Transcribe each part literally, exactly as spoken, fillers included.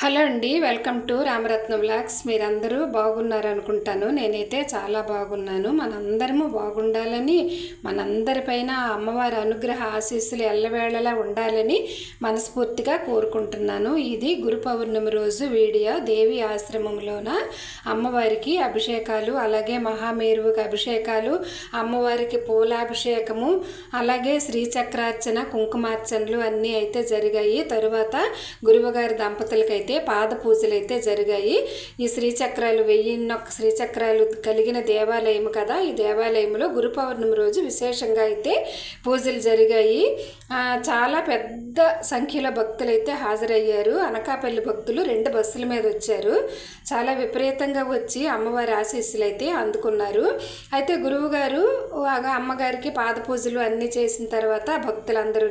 Hello అండి, welcome to Ramaratna vlogs. మీరందరూ బాగున్నారు అనుకుంటాను. నేనైతే చాలా బాగున్నాను. మనందరము బాగుండాలని, మనందరిపైన అమ్మవారి అనుగ్రహ ఆశీస్సులు ఎల్లవేళలా ఉండాలని మనస్ఫూర్తిగా కోరుకుంటున్నాను. ఇది గురు పౌర్ణమి రోజు వీడియో. దేవి ఆశ్రమంలోన అమ్మవారికి అభిషేకాలు, అలాగే మహామేరువుకి అభిషేకాలు, అమ్మవారికి పూలాభిషేకము, అలాగే శ్రీచక్రార్చన, కుంకుమార్చనలు అన్నీ అయితే జరిగాయి. తరువాత గురువుగారి దంపతులకైతే పాద పూజలు అయితే జరిగాయి. ఈ శ్రీచక్రాలు వెయ్యిన్నొక్క శ్రీచక్రాలు కలిగిన దేవాలయం కదా. ఈ దేవాలయంలో గురు పౌర్ణమి రోజు విశేషంగా అయితే పూజలు జరిగాయి. చాలా పెద్ద సంఖ్యలో భక్తులు అయితే హాజరయ్యారు. అనకాపల్లి భక్తులు రెండు బస్సుల మీద వచ్చారు. చాలా విపరీతంగా వచ్చి అమ్మవారి ఆశీస్సులు అయితే అందుకున్నారు. అయితే గురువు గారు అమ్మగారికి పాద పూజలు అన్నీ చేసిన తర్వాత భక్తులందరూ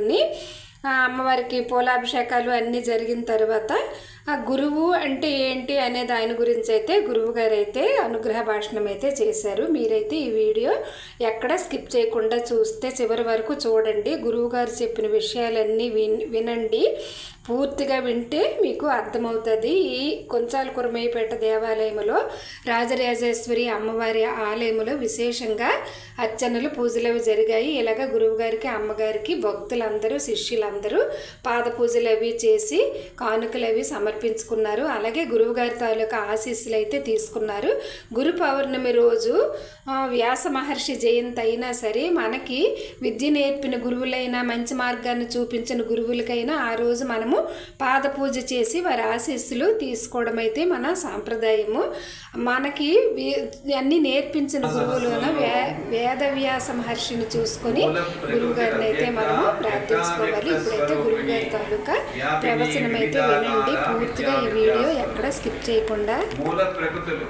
అమ్మవారికి పూలాభిషేకాలు అన్నీ జరిగిన తర్వాత ఆ గురువు అంటే ఏంటి అనేది ఆయన గురించి అయితే గురువు గారు అయితే అనుగ్రహ భాషణం అయితే చేశారు. మీరైతే ఈ వీడియో ఎక్కడ స్కిప్ చేయకుండా చూస్తే చివరి వరకు చూడండి. గురువు గారు చెప్పిన విషయాలన్నీ విన్ వినండి పూర్తిగా వింటే మీకు అర్థమవుతుంది. ఈ కొంచాల కురమయ్యపేట దేవాలయంలో రాజరాజేశ్వరి అమ్మవారి ఆలయంలో విశేషంగా అర్చనలు పూజలు అవి జరిగాయి. ఇలాగ గురువుగారికి అమ్మగారికి భక్తులందరూ శిష్యులందరూ పాద పూజలు అవి చేసి కానుకలు అవి సమర్పించుకున్నారు. అలాగే గురువుగారి తాలూకా ఆశీస్సులు అయితే తీసుకున్నారు. గురు పౌర్ణమి రోజు వ్యాస మహర్షి జయంతి అయినా సరే మనకి విద్య నేర్పిన గురువులైనా మంచి మార్గాన్ని చూపించిన గురువులకైనా ఆ రోజు మనము పాద పూజ చేసి వారి ఆశీస్సులు తీసుకోవడం అయితే మన సాంప్రదాయము. మనకి అన్నీ నేర్పించిన గురువులను వే వేదవ్యాస మహర్షిని చూసుకొని గురువు గారిని అయితే మనము ప్రార్థించుకోవాలి. ఇప్పుడైతే గురువు గారి తాలూకా ప్రవచనం అయితే వినండి పూర్తిగా. ఈ వీడియో ఎక్కడ స్కిప్ చేయకుండా. మూల ప్రకృతులు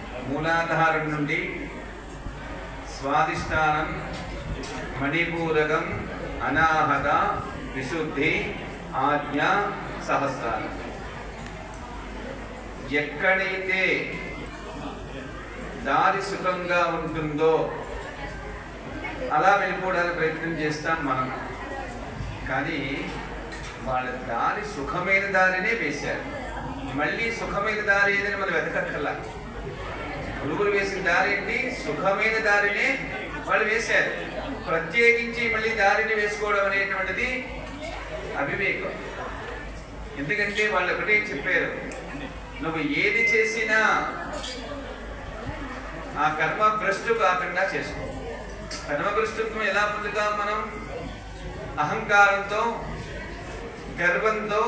మూలాధారం నుండి స్వాదిష్టానం, మణిపూరకం, అనాహత, విశుద్ధి, ఆజ్ఞ, సహస్రారం. ఎక్కడైతే దారి సుఖంగా ఉంటుందో అలా వెళ్ళిపోవడానికి ప్రయత్నం చేస్తాం మనం. కానీ వాళ్ళ దారి సుఖమైన దారినే వేశారు. మళ్ళీ సుఖమైన దారి ఏదని మనం వెతకక్కర్లా. గురువులు వేసిన దారి ఏంటి? సుఖమైన దారినే వాళ్ళు వేశారు. ప్రత్యేకించి మళ్ళీ దారిని వేసుకోవడం అనేటువంటిది అవివేకం. ఎందుకంటే వాళ్ళు ఒకటే చెప్పారు, నువ్వు ఏది చేసినా ఆ కర్మ భ్రష్టు కాకుండా చేసుకో. కర్మభ్రష్టుత్వం ఎలా పొందుతాం మనం? అహంకారంతో, గర్వంతో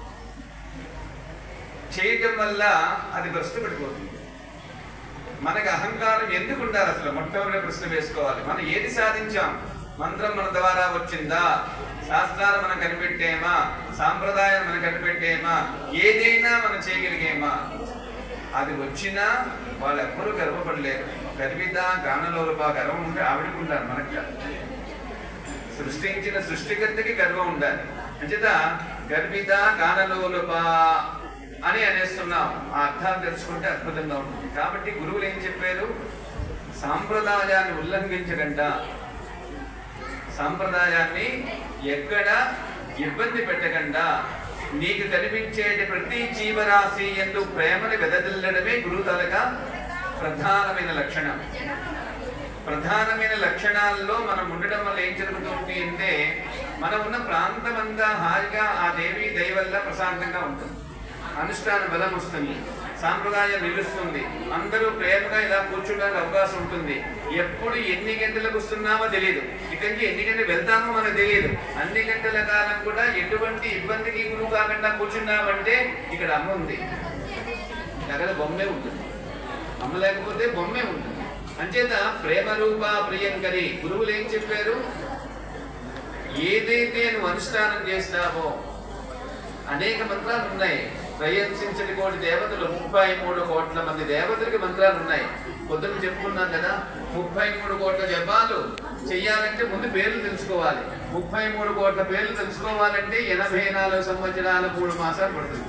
చేయటం వల్ల అది భ్రష్టు పడిపోతుంది. మనకు అహంకారం ఎందుకు ఉండాలి? అసలు మొట్టమొదటి ప్రశ్న వేసుకోవాలి. మనం ఏది సాధించాం? మంత్రం మన ద్వారా వచ్చిందా? శాస్త్రాలు మనం కనిపెట్టేమా? సాంప్రదాయం మనం కనిపెట్టేమా? ఏదైనా మనం చేయగలిగేమా? అది వచ్చినా వాళ్ళు ఎవ్వరూ గర్వపడలేరు. గర్విత గానలోలుపా గర్వం ఉంటే ఆవిడకుంటారు. మనకి సృష్టించిన సృష్టికర్తకి గర్వం ఉండాలి. అంచేత గర్విత గానలోలుపా అని అనేస్తున్నాం. ఆ అర్థాలు తెలుసుకుంటే అద్భుతంగా ఉంటుంది. కాబట్టి గురువులు ఏం చెప్పారు? సాంప్రదాయాన్ని ఉల్లంఘించకుండా, సాంప్రదాయాన్ని ఎక్కడ ఇబ్బంది పెట్టకుండా, నీకు కనిపించేటి ప్రతి జీవరాశి యందు ప్రేమని వెదజల్లడమే గురువు తాలూకా ప్రధానమైన లక్షణం. ప్రధానమైన లక్షణాల్లో మనం ఉండడం వల్ల ఏం జరుగుతుంది అంటే, మనం ఉన్న ప్రాంతం అంతా హాయిగా ఆ దేవి దయ వల్ల ప్రశాంతంగా ఉంటుంది. అనుష్ఠాన బలం వస్తుంది, సాంప్రదాయం నిలుస్తుంది, అందరూ ప్రేమగా ఇలా కూర్చోడానికి అవకాశం ఉంటుంది. ఎప్పుడు ఎన్ని గంటలకు వస్తున్నామో తెలియదు, ఇక్కడి నుంచి ఎన్ని గంటలు వెళ్తామో మనకు తెలియదు. అన్ని గంటల కాలం కూడా ఎటువంటి ఇబ్బందికి గురువు కాకుండా కూర్చున్నామంటే ఇక్కడ అమ్మ ఉంది, దగ్గర బొమ్మే ఉంటుంది. అమ్మ లేకపోతే బొమ్మే ఉంటుంది. అంచేత ప్రేమ రూప ప్రియంకరి. గురువులు ఏం చెప్పారు? ఏదైతే నువ్వు అనుష్ఠానం చేస్తావో, అనేక మంత్రాలు ఉన్నాయి. ప్రయత్నించని కోటి దేవతలు, ముప్పై మూడు కోట్ల మంది దేవతలకి మంత్రాలు ఉన్నాయి. పొద్దున్న చెప్పుకున్నాం కదా, ముప్పై మూడు కోట్ల జపాలు చెయ్యాలంటే ముందు పేర్లు తెలుసుకోవాలి. ముప్పై మూడు కోట్ల పేర్లు తెలుసుకోవాలంటే ఎనభై నాలుగు సంవత్సరాల మూడు మాసాలు పడుతుంది.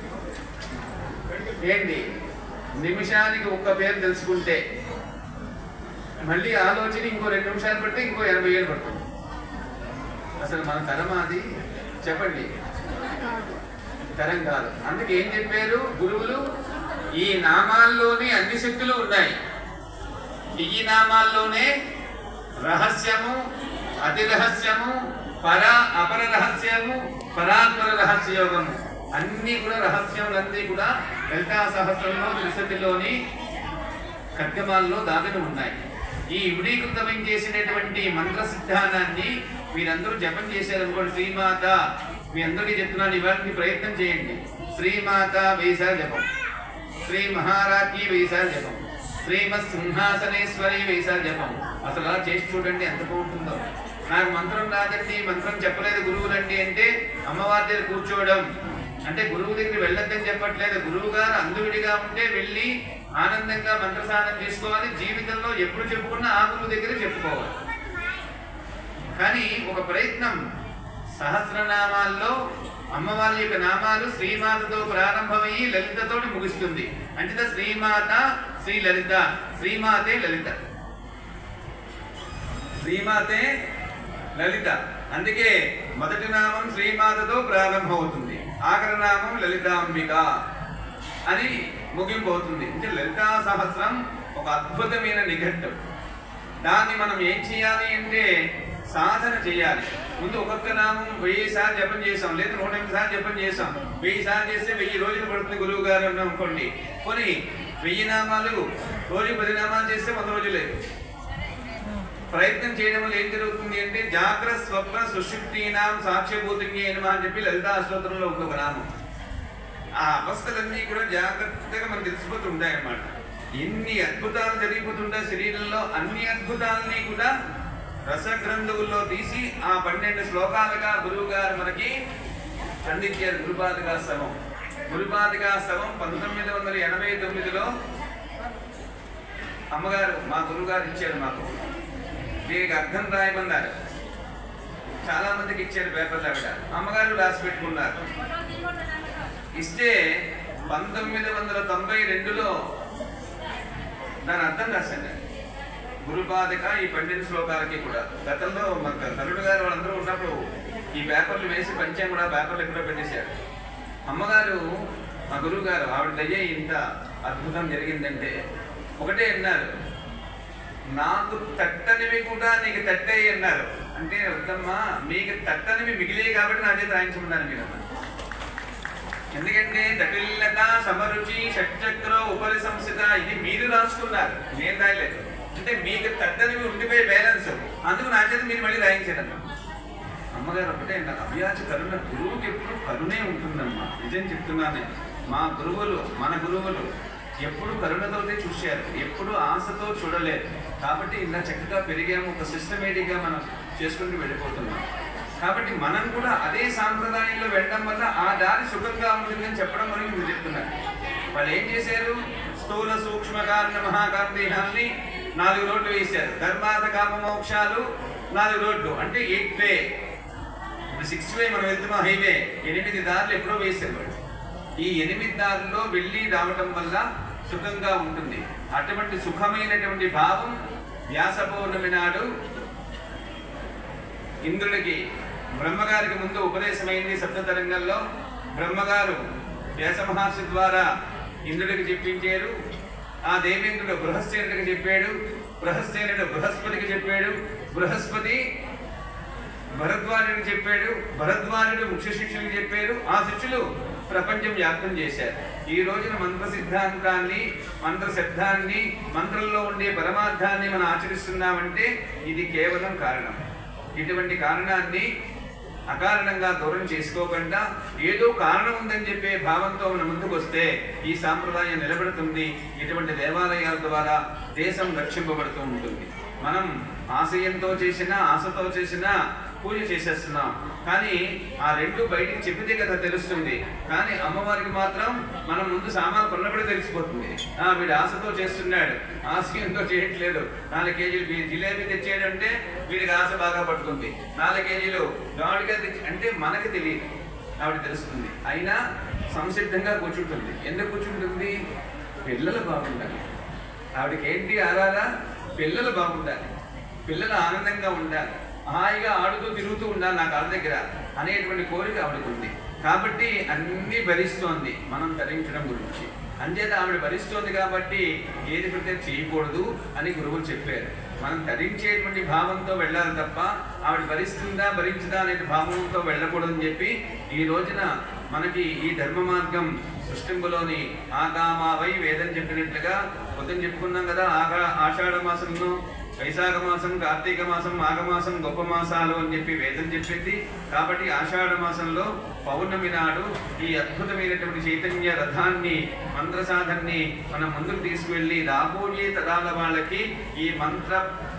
ఏంటి? నిమిషానికి ఒక్క పేరు తెలుసుకుంటే మళ్ళీ ఆలోచన ఇంకో రెండు నిమిషాలు పడితే ఇంకో ఎనభై ఏళ్ళు పడుతుంది. అసలు మన తరం అది చెప్పండి. తరం కాదు. అందుకే ఏం చెప్పారు గురువులు, ఈ నామాల్లోనే అన్ని శక్తులు ఉన్నాయి. ఈ నామాల్లోనే రహస్యము, అతి రహస్యము, పర అపర రహస్యము, పరాత్పర రహస్య యోగము అన్నీ కూడా రహస్యములన్నీ కూడా లలితా సహస్రంలో త్రిశతిలోని ఖడ్గమాల్లో దాగుని ఉన్నాయి. ఈ విడీకృతం చేసినటువంటి మంత్ర సిద్ధానాన్ని మీరందరూ జపం చేశారనుకోండి. శ్రీమాత మీ అందరికీ చెప్తున్నాను, ఇవాళకి ప్రయత్నం చేయండి. శ్రీమాత వెయ్యిసార్లు జపం, శ్రీ మహారాజ్ఞి వెయ్యిసార్లు జపం, శ్రీమత్ సింహాసనేశ్వరి వెయ్యిసార్లు జపం. అసలు అలా చేసి చూడండి ఎంత బాగుంటుందో. నాకు మంత్రం రాదండి, మంత్రం చెప్పలేదు గురువులండి అంటే అమ్మవారి దగ్గర కూర్చోవడం అంటే గురువు దగ్గర వెళ్ళొద్దని చెప్పట్లేదు. గురువు గారు అందువిడిగా ఉంటే వెళ్ళి ఆనందంగా మంత్ర సాధన చేసుకోవాలి. జీవితంలో ఎప్పుడు చెప్పుకున్నా ఆ గురువు దగ్గర చెప్పుకోవాలి. కానీ ఒక ప్రయత్నం, సహస్రనామాల్లో అమ్మవారి యొక్క నామాలు శ్రీమాతతో ప్రారంభమయ్యి లలితతోటి ముగుస్తుంది. అంటే శ్రీమాత శ్రీ లలిత, శ్రీమాతే లలిత, శ్రీమాతే లలిత. అందుకే మొదటి నామం శ్రీమాతతో ప్రారంభం అవుతుంది, ఆఖరి నామం లలితాంబిక అని ముగింపు అవుతుంది. అంటే లలితా సహస్రం ఒక అద్భుతమైన నిఘంటు. దాన్ని మనం ఏం చేయాలి అంటే సాధన చేయాలి. ముందు ఒక్కొక్క నామం వెయ్యి సార్లు జపం చేసాం, లేదా నూట ఎనిమిది సార్లు జపం చేసాం. వెయ్యి సార్లు చేస్తే వెయ్యి రోజులు పడుతుంది గురువు గారు అని అనుకోండి. కొన్ని వెయ్యి నామాలు రోజు పది నామాలు చేస్తే వంద రోజులే. ప్రయత్నం చేయడం వల్ల ఏం జరుగుతుంది అంటే జాగ్రత్త స్వప్న సుషుప్తీనాం సాక్ష్యభూతంగా అని చెప్పి లలితా అష్టోత్తరంలో ఒక నామం. ఆ అవస్థలన్నీ కూడా జాగ్రత్తగా మనకు తెలిసిపోతూ ఉంటాయన్నమాట. ఎన్ని అద్భుతాలు జరిగిపోతుంటాయి శరీరంలో. అన్ని అద్భుతాలని కూడా రసగ్రంథువుల్లో తీసి ఆ పన్నెండు శ్లోకాలుగా గురువు గారు మనకి అందించారు. గురుపాదికా స్తవం. గురుపాదికా స్తవం పంతొమ్మిది వందల ఎనభై తొమ్మిదిలో అమ్మగారు మా గురువు గారు ఇచ్చారు మాకు. దీనికి అర్థం రాయమన్నారు. చాలా మందికి ఇచ్చారు పేపర్లు. ఆవిడ అమ్మగారు రాసి పెట్టుకున్నారు. ఇస్తే పంతొమ్మిది వందల తొంభై రెండులో దాని అర్థం రాశాను. గురుపాదిక ఈ పన్నెండు శ్లోకాలకి కూడా. గతంలో మన తరుడు గారు వాళ్ళందరూ ఉన్నప్పుడు ఈ పేపర్లు వేసి పంచాం కూడా, పేపర్లు ఎక్కడో పెట్టేశారు. అమ్మగారు మా గురువు గారు ఆవిడ దయ్యే ఇంత అద్భుతం జరిగిందంటే ఒకటే అన్నారు, నాకు తట్టనివి కూడా నీకు తట్టాయి అన్నారు. అంటే వద్దమ్మా, మీకు తట్టనివి మిగిలే కాబట్టి నా చేత రాయించమన్నారు మీరు. ఎందుకంటే దటిల్లత సమరుచి షట్చక్ర ఉపరి సంస్థ ఇది మీరు రాసుకున్నారు, నేను రాయలేదు. అంటే మీకు తట్టనివి ఉండిపోయే బ్యాలెన్స్, అందుకు నా చేత మీరు మళ్ళీ రాయించారన్న. అమ్మగారు ఒకటే అన్నారు, అభ్యాస కరుణ. గురువుకి ఎప్పుడు కరుణే ఉంటుందమ్మా. నిజం చెప్తున్నానే, మా గురువులు మన గురువులు ఎప్పుడు కరుణతోనే చూశారు, ఎప్పుడు ఆశతో చూడలేదు. కాబట్టి ఇలా చక్కగా పెరిగాము, ఒక సిస్టమేటిక్గా మనం చేసుకుంటూ వెళ్ళిపోతున్నాం. కాబట్టి మనం కూడా అదే సాంప్రదాయంలో వెళ్ళడం వల్ల ఆ దారి సుఖంగా ఉంటుందని చెప్పడం వరకు మీరు చెప్తున్నారు. వాళ్ళు ఏం చేశారు, స్థూల సూక్ష్మ కారణ మహాకారణ దేహాన్ని నాలుగు రోడ్లు వేశారు. ధర్మార్థ కామ మోక్షాలు నాలుగు రోడ్లు అంటే ఎయిట్ వే. సిక్స్ వే మనం వెళ్తున్నాం, హైవే. ఎనిమిది దారులు ఎప్పుడో వేశారు వాళ్ళు. ఈ ఎనిమిది దారుల్లో వెళ్ళి రావడం వల్ల సుఖంగా ఉంటుంది. అటువంటి సుఖమైనటువంటి భావం వ్యాస పౌర్ణమి నాడు ఇంద్రుడికి బ్రహ్మగారికి ముందు ఉపదేశమైంది. సప్తతరంగంలో బ్రహ్మగారు వ్యాస మహర్షి ద్వారా ఇంద్రుడికి చెప్పించారు. ఆ దేవేంద్రుడు బృహస్సేనుడికి చెప్పాడు, బృహస్సేనుడు బృహస్పతికి చెప్పాడు, బృహస్పతి భరద్వాజుడికి చెప్పాడు, భరద్వాజుడు ముఖ్య శిష్యుడికి చెప్పారు. ఆ శిష్యులు ప్రపంచం వ్యాప్తం చేశారు. ఈ రోజున మంత్ర సిద్ధాంతాన్ని, మంత్ర శబ్దాన్ని, మంత్రంలో ఉండే పరమార్థాన్ని మనం ఆచరిస్తున్నామంటే ఇది కేవలం కారణం. ఇటువంటి కారణాన్ని అకారణంగా దూరం చేసుకోకుండా ఏదో కారణం ఉందని చెప్పే భావంతో మన ముందుకు వస్తే ఈ సాంప్రదాయం నిలబడుతుంది. ఇటువంటి దేవాలయాల ద్వారా దేశం రక్షింపబడుతూ ఉంటుంది. మనం ఆశయంతో చేసినా ఆశతో చేసినా పూజ చేసేస్తున్నాం. కానీ ఆ రెండు బయటికి చెప్పితే కదా తెలుస్తుంది. కానీ అమ్మవారికి మాత్రం మనం ముందు సామాన్లు కొన్నప్పుడే తెలిసిపోతుంది. వీడు ఆశతో చేస్తున్నాడు, ఆశయంతో చేయట్లేదు. నాలుగు కేజీలు జిలేబీ తెచ్చాడంటే వీడికి ఆశ బాగా పట్టుకుంది. నాలుగు కేజీలు గాడిగా తెచ్చి అంటే మనకి తెలియదు, ఆవిడ తెలుస్తుంది. అయినా సంసిద్ధంగా కూర్చుంటుంది. ఎందుకు కూర్చుంటుంది? పిల్లలు బాగుండాలి. ఆవిడకి ఏంటి ఆరాధన? పిల్లలు బాగుండాలి, పిల్లలు ఆనందంగా ఉండాలి, హాయిగా ఆడుతూ తిరుగుతూ ఉండాలి నా కాళ్ళ దగ్గర అనేటువంటి కోరిక ఆవిడకు ఉంది. కాబట్టి అన్ని భరిస్తోంది మనం ధరించడం గురించి. అంచేత ఆవిడ భరిస్తోంది కాబట్టి ఏది పడితే చేయకూడదు అని గురువులు చెప్పారు. మనం ధరించేటువంటి భావంతో వెళ్ళాలి తప్ప ఆవిడ భరిస్తుందా భరించదా అనే భావంతో వెళ్ళకూడదని చెప్పి ఈ రోజున మనకి ఈ ధర్మ మార్గం సృష్టింపులోని ఆగామావై వేదం చెప్పినట్లుగా పొద్దున చెప్పుకున్నాం కదా. ఆగా ఆషాఢ మాసంలో వైశాఖ మాసం, కార్తీక మాసం, మాఘమాసం గొప్ప మాసాలు అని చెప్పి వేదం చెప్పింది. కాబట్టి ఆషాఢ మాసంలో పౌర్ణమి నాడు ఈ అద్భుతమైనటువంటి చైతన్య రథాన్ని, మంత్ర సాధనని మనం ముందుకు తీసుకువెళ్ళి రాబోయే తరాల వాళ్ళకి ఈ మంత్ర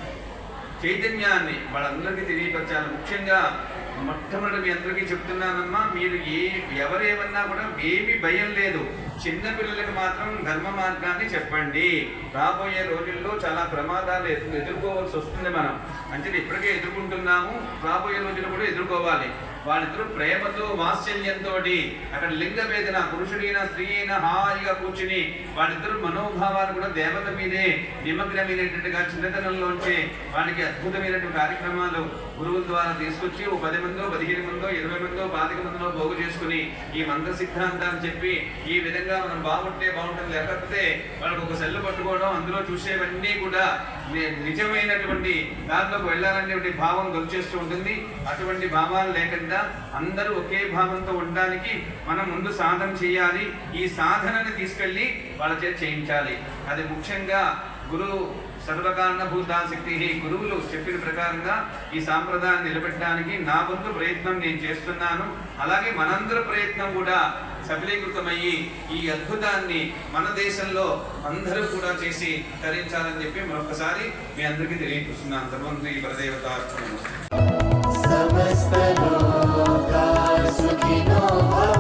చైతన్యాన్ని వాళ్ళందరికీ తెలియపరచాలి. ముఖ్యంగా మొట్టమొదటి మీ అందరికీ చెప్తున్నానమ్మా, మీరు ఏ ఎవరేమన్నా కూడా ఏమీ భయం లేదు. చిన్నపిల్లలకు మాత్రం ధర్మ మార్గాన్ని చెప్పండి. రాబోయే రోజుల్లో చాలా ప్రమాదాలు ఎదు ఎదుర్కోవాల్సి వస్తుంది. మనం అంటే ఇప్పటికే ఎదుర్కొంటున్నాము, రాబోయే రోజులు కూడా ఎదుర్కోవాలి. వాళ్ళిద్దరూ ప్రేమతో వాత్సల్యంతో అక్కడ లింగ వేదన, పురుషుడైనా స్త్రీ అయినా హాయిగా కూర్చుని వాళ్ళిద్దరు మనోభావాలు కూడా దేవత మీదే నిమగ్నమైనట్టుగా చిన్నతనంలోంచి వాళ్ళకి అద్భుతమైనటువంటి కార్యక్రమాలు గురువుల ద్వారా తీసుకొచ్చి ఓ పది మందో పదిహేను మందో ఇరవై మందో పాతిక మందిలో పోగు చేసుకుని ఈ మంత్ర సిద్ధాంతాన్ని చెప్పి ఈ విధంగా మనం బాగుంటే బాగుంటుంది, లేకపోతే వాళ్ళకి ఒక సెల్లు పట్టుకోవడం, అందులో చూసేవన్నీ కూడా నిజమైనటువంటి దాంట్లోకి వెళ్ళాలనేటువంటి భావం దొరిచేస్తూ ఉంటుంది. అటువంటి భావాలు లేకుండా అందరూ ఒకే భావంతో ఉండడానికి మనం ముందు సాధన చేయాలి. ఈ సాధనని తీసుకెళ్ళి వాళ్ళ చేత చేయించాలి. అది ముఖ్యంగా గురువు సర్వకారణభూతాశక్తి గురువులు చెప్పిన ప్రకారంగా ఈ సాంప్రదాయాన్ని నిలబెట్టడానికి నా వంతు ప్రయత్నం నేను చేస్తున్నాను. అలాగే మనందరి ప్రయత్నం కూడా సఫలీకృతమయ్యి ఈ అద్భుతాన్ని మన దేశంలో అందరూ కూడా చేసి తరించాలని చెప్పి మరొకసారి మీ అందరికీ తెలియజేస్తున్నాను. సర్వంత్రి పరదేవతార్పణమస్తు.